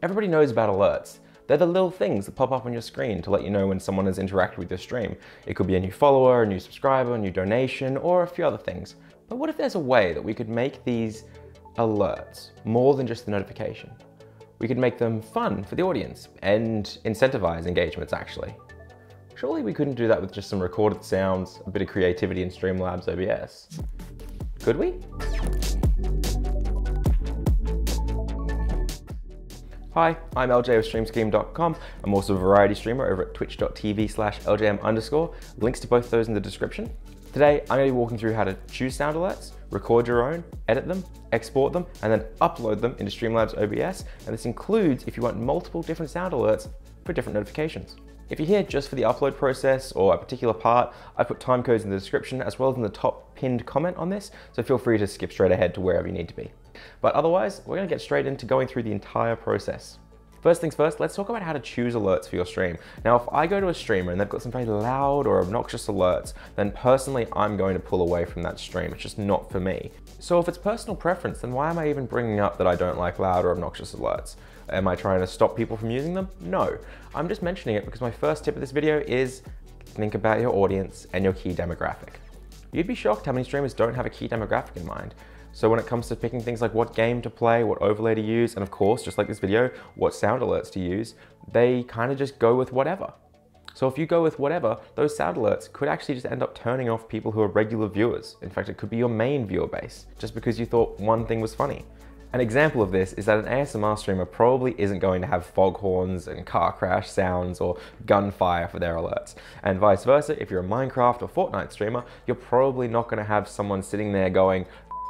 Everybody knows about alerts. They're the little things that pop up on your screen to let you know when someone has interacted with your stream. It could be a new follower, a new subscriber, a new donation, or a few other things. But what if there's a way that we could make these alerts more than just the notification? We could make them fun for the audience and incentivize engagements, actually. Surely we couldn't do that with just some recorded sounds, a bit of creativity in Streamlabs OBS. Could we? Hi, I'm Eljayem of StreamScheme.com. I'm also a variety streamer over at twitch.tv/Eljayem_. Links to both those in the description. Today, I'm going to be walking through how to choose sound alerts, record your own, edit them, export them, and then upload them into Streamlabs OBS. And this includes if you want multiple different sound alerts for different notifications. If you're here just for the upload process or a particular part, I put time codes in the description as well as in the top pinned comment on this, so feel free to skip straight ahead to wherever you need to be. But otherwise, we're going to get straight into going through the entire process. First things first, let's talk about how to choose alerts for your stream. Now, if I go to a streamer and they've got some very loud or obnoxious alerts, then personally, I'm going to pull away from that stream. It's just not for me. So if it's personal preference, then why am I even bringing up that I don't like loud or obnoxious alerts? Am I trying to stop people from using them? No, I'm just mentioning it because my first tip of this video is think about your audience and your key demographic. You'd be shocked how many streamers don't have a key demographic in mind. So when it comes to picking things like what game to play, what overlay to use, and of course, just like this video, what sound alerts to use, they kind of just go with whatever. So if you go with whatever, those sound alerts could actually just end up turning off people who are regular viewers. In fact, it could be your main viewer base, just because you thought one thing was funny. An example of this is that an ASMR streamer probably isn't going to have foghorns and car crash sounds or gunfire for their alerts. And vice versa, if you're a Minecraft or Fortnite streamer, you're probably not going to have someone sitting there going,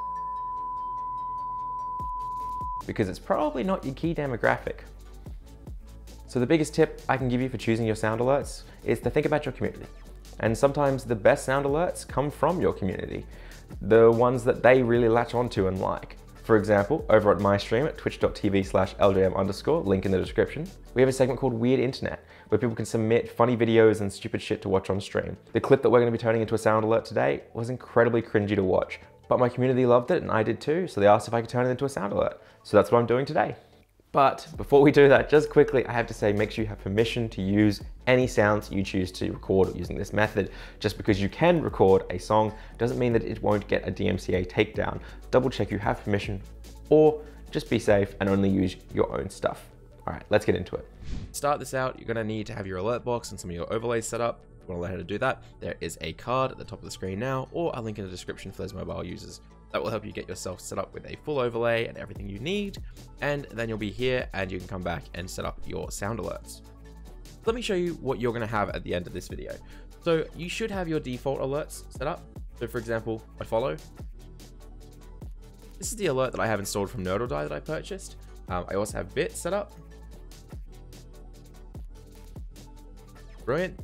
because it's probably not your key demographic. So the biggest tip I can give you for choosing your sound alerts is to think about your community. And sometimes the best sound alerts come from your community, the ones that they really latch onto and like. For example, over at my stream at twitch.tv/Eljayem_, link in the description, we have a segment called Weird Internet, where people can submit funny videos and stupid shit to watch on stream. The clip that we're going to be turning into a sound alert today was incredibly cringy to watch, but my community loved it and I did too, so they asked if I could turn it into a sound alert. So that's what I'm doing today. But before we do that, just quickly, I have to say, make sure you have permission to use any sounds you choose to record using this method. Just because you can record a song doesn't mean that it won't get a DMCA takedown. Double check you have permission, or just be safe and only use your own stuff. All right, let's get into it. To start this out, you're gonna need to have your alert box and some of your overlays set up. If you wanna learn how to do that, there is a card at the top of the screen now, or a link in the description for those mobile users. That will help you get yourself set up with a full overlay and everything you need, and then you'll be here and you can come back and set up your sound alerts. Let me show you what you're going to have at the end of this video. So you should have your default alerts set up. So for example, I follow. This is the alert that I have installed from Nerd or Die that I purchased. I also have bit set up. Brilliant.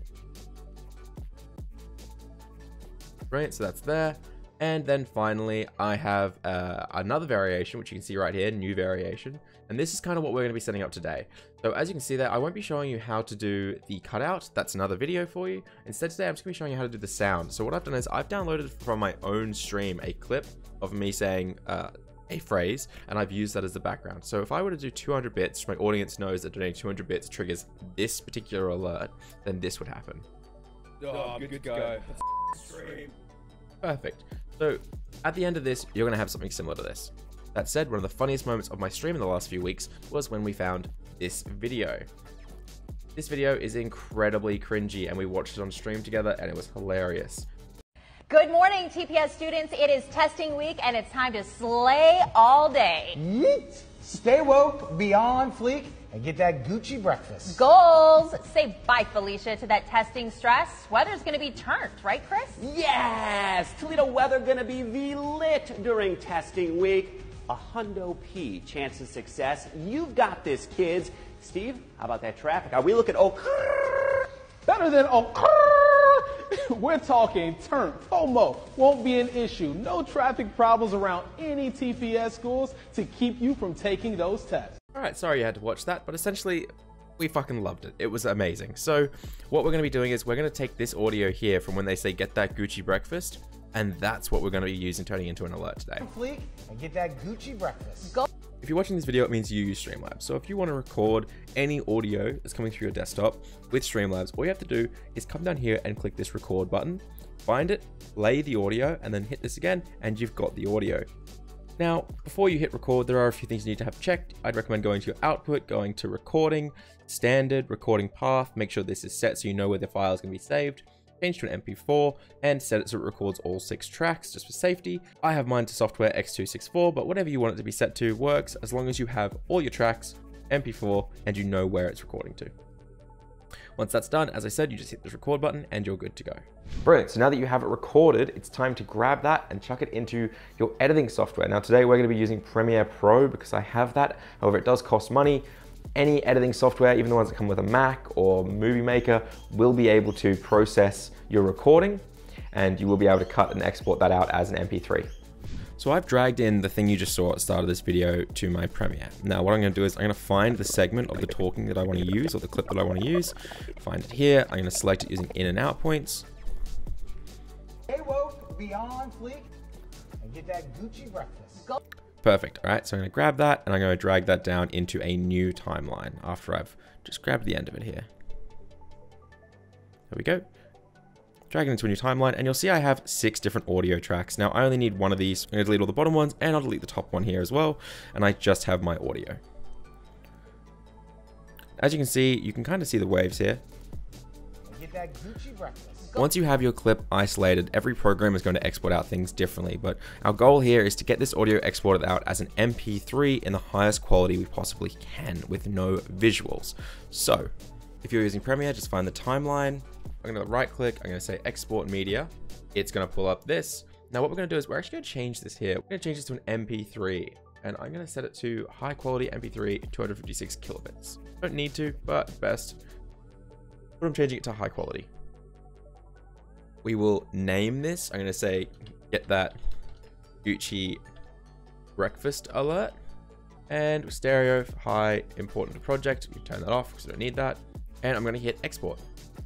Brilliant, so that's there. And then finally, I have another variation, which you can see right here, new variation. And this is kind of what we're going to be setting up today. So as you can see there, I won't be showing you how to do the cutout. That's another video for you. Instead today, I'm just going to be showing you how to do the sound. So what I've done is I've downloaded from my own stream a clip of me saying a phrase, and I've used that as the background. So if I were to do 200 bits, my audience knows that doing 200 bits triggers this particular alert, then this would happen. Oh, good to go. Stream. Perfect. So at the end of this, you're going to have something similar to this. That said, one of the funniest moments of my stream in the last few weeks was when we found this video. This video is incredibly cringy and we watched it on stream together and it was hilarious. Good morning, TPS students. It is testing week and it's time to slay all day. Yeet. Stay woke, be on fleek, and get that Gucci breakfast. Goals. Say bye, Felicia, to that testing stress. Weather's going to be turned, right, Chris? Yes! Toledo weather gonna be lit during testing week. A hundo P chance of success. You've got this, kids. Steve, how about that traffic? Are we looking Better than we're talking turn. FOMO won't be an issue. No traffic problems around any TPS schools to keep you from taking those tests. All right, sorry you had to watch that, but essentially we fucking loved it. It was amazing. So what we're going to be doing is we're going to take this audio here from when they say get that Gucci breakfast, and that's what we're going to be using turning into an alert today. Fleek, and get that Gucci breakfast. Go. If If you're watching this video, it means you use Streamlabs. So if you want to record any audio that's coming through your desktop with Streamlabs, all you have to do is come down here and click this record button, find it, play the audio, and then hit this again, and you've got the audio. Now, before you hit record, there are a few things you need to have checked. I'd recommend going to your output, going to recording, standard, recording path, make sure this is set so you know where the file is going to be saved, change to an MP4, and set it so it records all 6 tracks just for safety. I have mine to software X264, but whatever you want it to be set to works as long as you have all your tracks, MP4, and you know where it's recording to. Once that's done, as I said, you just hit this record button and you're good to go. Brilliant. So now that you have it recorded, it's time to grab that and chuck it into your editing software. Now today we're going to be using Premiere Pro because I have that. However, it does cost money. Any editing software, even the ones that come with a Mac or Movie Maker, will be able to process your recording and you will be able to cut and export that out as an MP3. So I've dragged in the thing you just saw at the start of this video to my Premiere. Now what I'm going to do is I'm going to find the segment of the talking that I want to use, or the clip that I want to use. Find it here. I'm going to select it using in and out points. Stay woke, be on fleek, and get that Gucci breakfast. Go. Perfect. All right, so I'm going to grab that and I'm going to drag that down into a new timeline after I've just grabbed the end of it here. There we go. Drag it into a new timeline, and you'll see I have 6 different audio tracks. Now, I only need one of these. I'm going to delete all the bottom ones, and I'll delete the top one here as well, and I just have my audio. As you can see, you can kind of see the waves here. Get that Gucci breakfast. Once you have your clip isolated, every program is going to export out things differently, but our goal here is to get this audio exported out as an MP3 in the highest quality we possibly can with no visuals. So, if you're using Premiere, just find the timeline. I'm going to right click, I'm going to say export media. It's going to pull up this. Now what we're going to do is we're actually going to change this here. We're going to change this to an MP3, and I'm going to set it to high quality MP3, 256 kilobits. Don't need to, but best. But I'm changing it to high quality. We will name this. I'm going to say, get that Gucci breakfast alert. And stereo, high, important to project. We turn that off because we don't need that. And I'm going to hit export.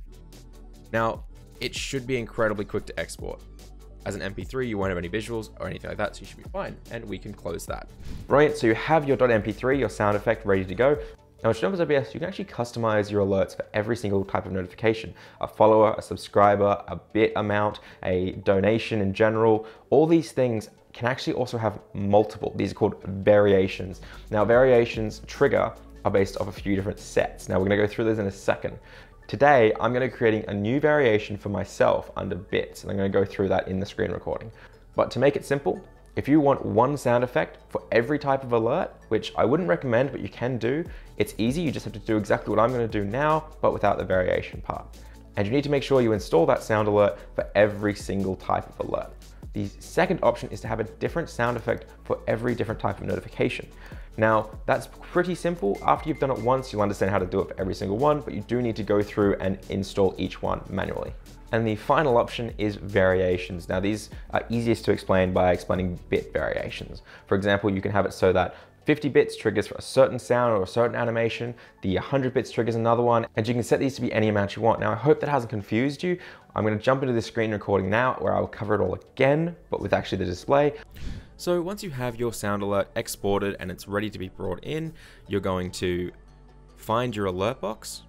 Now, it should be incredibly quick to export. As an MP3, you won't have any visuals or anything like that, so you should be fine, and we can close that. Brilliant, so you have your .mp3, your sound effect ready to go. Now with Streamlabs OBS, you can actually customize your alerts for every single type of notification. A follower, a subscriber, a bit amount, a donation in general. All these things can actually also have multiple. These are called variations. Now variations trigger are based off a few different sets. Now we're gonna go through this in a second. Today, I'm going to be creating a new variation for myself under bits, and I'm going to go through that in the screen recording. But to make it simple, if you want one sound effect for every type of alert, which I wouldn't recommend, but you can do, it's easy. You just have to do exactly what I'm going to do now, but without the variation part. And you need to make sure you install that sound alert for every single type of alert. The second option is to have a different sound effect for every different type of notification. Now, that's pretty simple. After you've done it once, you'll understand how to do it for every single one, but you do need to go through and install each one manually. And the final option is variations. Now, these are easiest to explain by explaining bit variations. For example, you can have it so that 50 bits triggers for a certain sound or a certain animation, the 100 bits triggers another one, and you can set these to be any amount you want. Now, I hope that hasn't confused you. I'm going to jump into the screen recording now where I'll cover it all again, but with actually the display. So once you have your sound alert exported and it's ready to be brought in, you're going to find your alert box,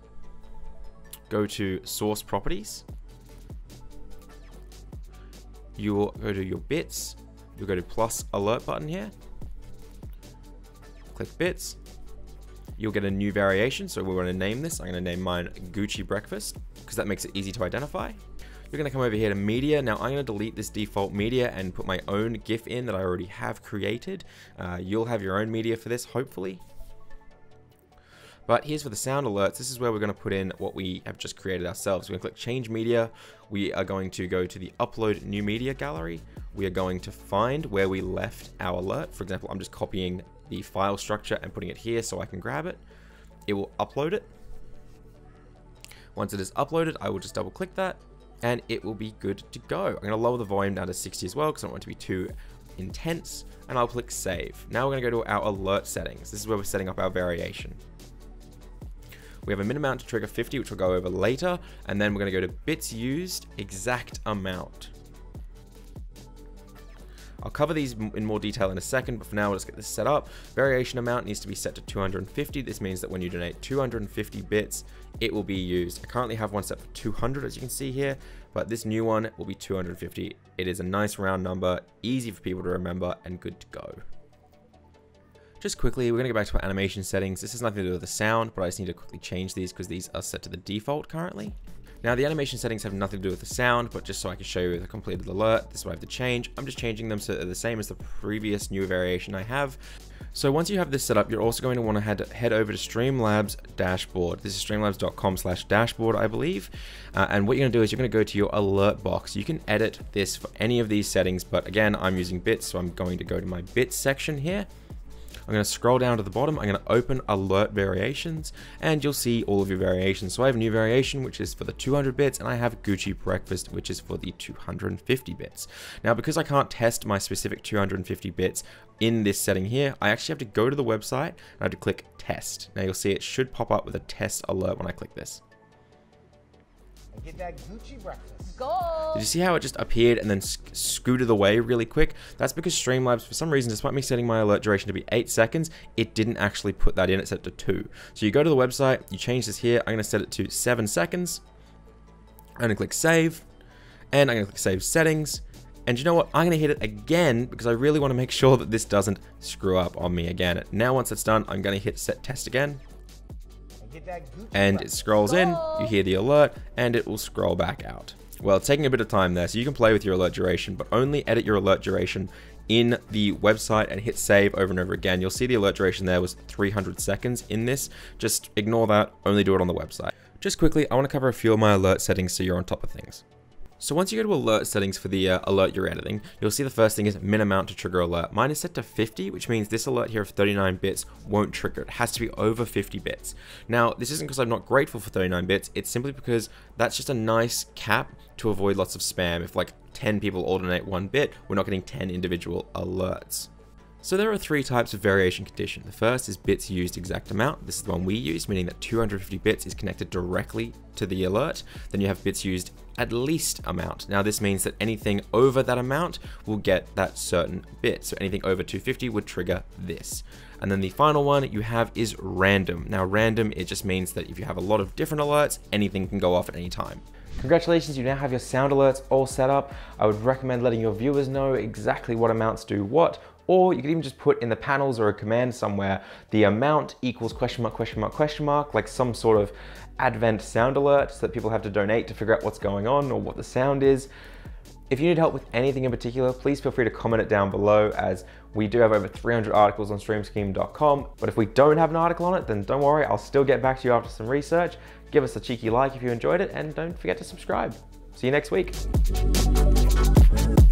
go to source properties, you'll go to your bits, you'll go to plus alert button here, click bits, you'll get a new variation. So we're going to name this. I'm going to name mine Gucci breakfast because that makes it easy to identify. You're going to come over here to media. Now I'm going to delete this default media and put my own GIF in that I already have created. You'll have your own media for this, hopefully. But here's for the sound alerts. This is where we're going to put in what we have just created ourselves. We're going to click change media. We are going to go to the upload new media gallery. We are going to find where we left our alert. For example, I'm just copying the file structure and putting it here so I can grab it. It will upload it. Once it is uploaded, I will just double click that and it will be good to go. I'm going to lower the volume down to 60 as well because I don't want it to be too intense, and I'll click save. Now we're going to go to our alert settings. This is where we're setting up our variation. We have a min amount to trigger 50, which we'll go over later, and then we're going to go to bits used, exact amount. I'll cover these in more detail in a second, but for now, let's get this set up. Variation amount needs to be set to 250. This means that when you donate 250 bits, it will be used. I currently have one set for 200, as you can see here, but this new one will be 250. It is a nice round number, easy for people to remember, and good to go. Just quickly, we're going to go back to our animation settings. This has nothing to do with the sound, but I just need to quickly change these because these are set to the default currently. Now, the animation settings have nothing to do with the sound, but just so I can show you the completed alert, this is what I have to change. I'm just changing them so they're the same as the previous new variation I have. So once you have this set up, you're also going to want to head over to Streamlabs dashboard. This is streamlabs.com/dashboard, I believe. And what you're going to do is you're going to go to your alert box. You can edit this for any of these settings, but again, I'm using bits, so I'm going to go to my bits section here. I'm going to scroll down to the bottom, I'm going to open alert variations, and you'll see all of your variations. So I have a new variation, which is for the 200 bits, and I have Gucci breakfast, which is for the 250 bits. Now, because I can't test my specific 250 bits in this setting here, I actually have to go to the website, and I have to click test. Now you'll see it should pop up with a test alert when I click this. Get that Gucci breakfast. Goal. Did you see how it just appeared and then scooted away really quick? That's because Streamlabs, for some reason, despite me setting my alert duration to be 8 seconds, it didn't actually put that in, it set it to 2. So you go to the website, you change this here, I'm going to set it to 7 seconds. I'm going to click save, and I'm going to click save settings. And you know what? I'm going to hit it again because I really want to make sure that this doesn't screw up on me again. Now once it's done, I'm going to hit set test again. And it scrolls in, you hear the alert, and it will scroll back out. Well, it's taking a bit of time there, so you can play with your alert duration, but only edit your alert duration in the website and hit save over and over again. You'll see the alert duration there was 300 seconds in this. Just ignore that, only do it on the website. Just quickly, I want to cover a few of my alert settings so you're on top of things. So once you go to alert settings for the alert you're editing, you'll see the first thing is min amount to trigger alert. Mine is set to 50, which means this alert here of 39 bits won't trigger. It has to be over 50 bits. Now, this isn't because I'm not grateful for 39 bits, it's simply because that's just a nice cap to avoid lots of spam. If like 10 people all donate 1 bit, we're not getting 10 individual alerts. So there are 3 types of variation condition. The first is bits used exact amount. This is the one we use, meaning that 250 bits is connected directly to the alert. Then you have bits used at least amount. Now this means that anything over that amount will get that certain bit. So anything over 250 would trigger this. And then the final one you have is random. Now random, it just means that if you have a lot of different alerts, anything can go off at any time. Congratulations, you now have your sound alerts all set up. I would recommend letting your viewers know exactly what amounts do what, or you could even just put in the panels or a command somewhere, the amount equals question mark, question mark, question mark, like some sort of advent sound alert so that people have to donate to figure out what's going on or what the sound is. If you need help with anything in particular, please feel free to comment it down below, as we do have over 300 articles on streamscheme.com. But if we don't have an article on it, then don't worry, I'll still get back to you after some research. Give us a cheeky like if you enjoyed it, and don't forget to subscribe. See you next week.